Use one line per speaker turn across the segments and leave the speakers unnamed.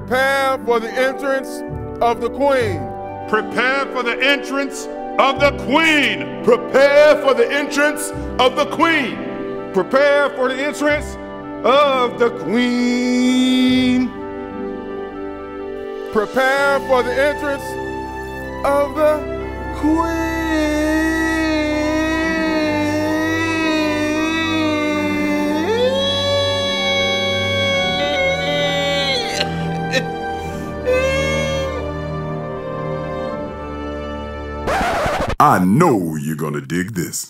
Prepare for the entrance of the Queen.
Prepare for the entrance of the Queen.
Prepare for the entrance of the Queen. Prepare for the entrance of the Queen. Prepare for the entrance of the Queen.
I know you're gonna dig this.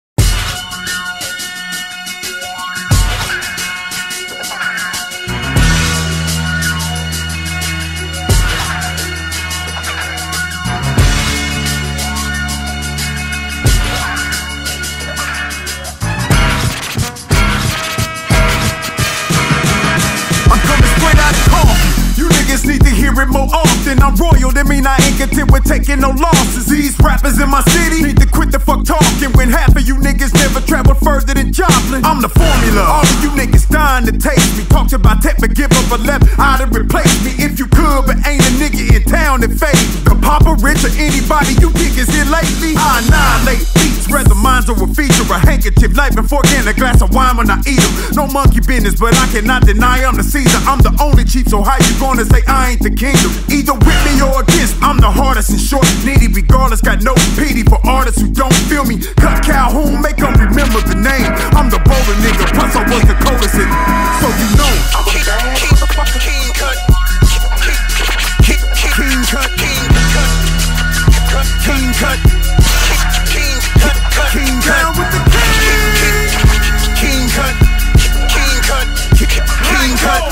Need to hear it more often. I'm royal, that mean I ain't content with taking no losses. These rappers in my city need to quit the fuck talking when half of you niggas never traveled further than Joplin. I'm the formula, all of you niggas dying to taste me. Talked about tech, but give up a left eye to replace me. If you could, but ain't a nigga in town that fade. The Papa Rich or anybody you think is here lately, I annihilate beats, whether mine's or a feature. A handkerchief, knife, and fork, and a glass of wine when I eat them. No monkey business, but I cannot deny I'm the Caesar. I'm the only chief, so how you gonna say I ain't the kingdom? Either with me or against, I'm the hardest and short, needy regardless. Got no pity for artists who don't feel me. Cut Calhoun, make them remember the name. I'm the bowler nigga, plus I was the coldest in, so you know I'm a bad motherfucker. King cut, king cut, king cut, king cut, king cut, king cut, king down with the king, king cut, king cut, king cut.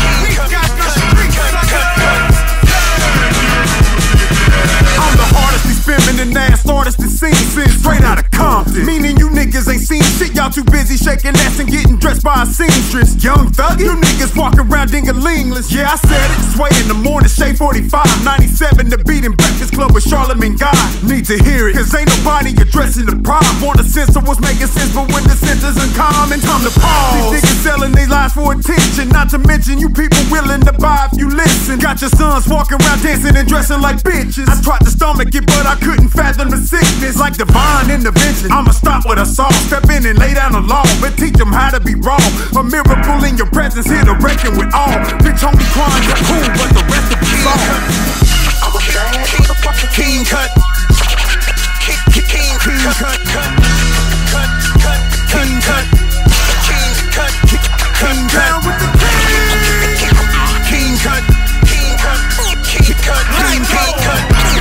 I'm the hardest, these feminine ass artists that sing straight out of Compton. Meaning you niggas ain't seen shit, y'all too busy shaking ass and getting dressed by a seamstress. Young thug, you niggas walk around ding-a-lingless. Yeah, I said it, sway in the morning, shade 45, 97, the beat in Breakfast Club with Charlamagne Guy. Need to hear it, cause ain't nobody addressing the problem. Want a censor was making sense, but when the sensor's uncommon, time to pause. These niggas selling their lives for attention, not to mention you people willing to buy if you listen. Got your sons walking around dancing and dressing like bitches. I tried to stomach it, but I couldn't fathom the sickness. Like divine intervention, I'ma stop with a song. Step in and lay down the law, but teach them how to be wrong. A miracle in your presence, here to reckon with all. Bitch, homie crying, you're cool, but the rest of it's all. I'm a bad motherfucker. King cut, king cut, king cut, king cut, king cut, king down with the king, king cut, king cut, king cut, king cut.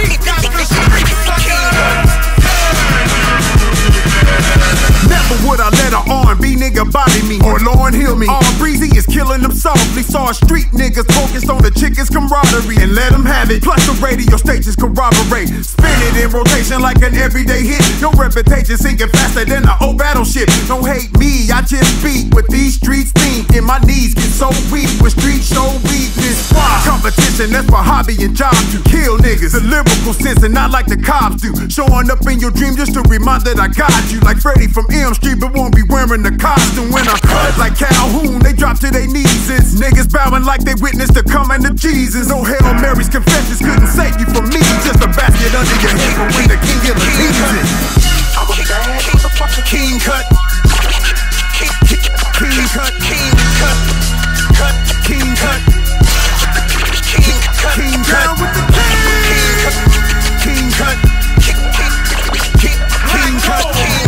Never would I let an R&B nigga body me or Lauryn Hill me. All Breezy is killing them softly. Saw street niggas focused on the chickens' camaraderie and let them have it. Plus the radio stations corroborate. Spin it in rotation like an everyday hit. Your reputation sinking faster than an old battleship. Don't hate me, I just speak with these streets thinking. My knees get so weak with street show weakness. Why? Competition, that's for hobby and job to kill niggas. The lyrical sense and not like the cops do. Showing up in your dream just to remind that I got you. Like Freddie from Elm Street, but won't be wearing the costume when I cut. Like Calhoun, they drop to their knees. It's niggas bowing like they witnessed the coming of Jesus. No Hail Mary's confessions couldn't save you from me. Just a basket under your head for when the king guillotines it. I'm a bad motherfucker. King cut, king cut, king cut, king cut, king cut, king down with the king, king cut, king cut, king cut,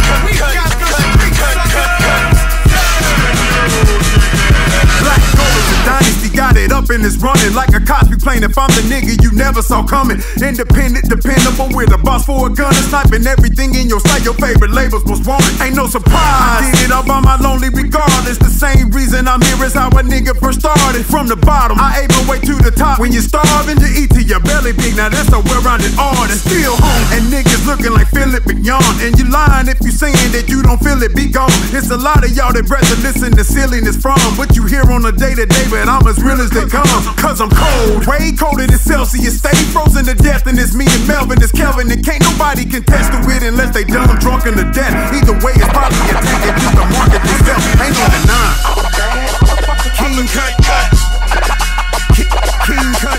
Black Gold is a dynasty, got it up and it's running like a Cosby plane. If I'm the nigga you never saw coming, independent, dependable, with a boss for a gun and sniping everything in your sight. Your favorite labels most wanted, ain't no surprise. I did it all by my lonely regardless. The same reason I'm here is how a nigga first started. From the bottom, I ate my way to the top. When you're starving, you eat till your belly big. Now that's a well-rounded artist, still home. And niggas looking like Philip Beyond. And you lying if you saying that you don't feel it, be gone. It's a lot of y'all that rather listen to silliness from what you hear on a day-to-day, but I'm as real as they come. Cause I'm cold, way colder than Celsius. Stay frozen to death, and it's me and Melvin, it's Kelvin. And can't nobody contest the wit unless they dumb, drunk, and to death. Either way, it's probably a ticket just to market themselves. Ain't no denying. King cut, cut, king King cut.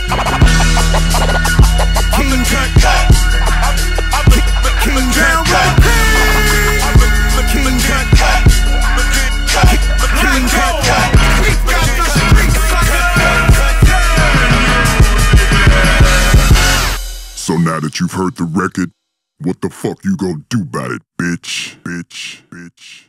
King cut. King down with the king. King cut. King cut. We got the streets, sucker.
So now that you've heard the record, what the fuck you gonna do about it, bitch? Bitch, bitch.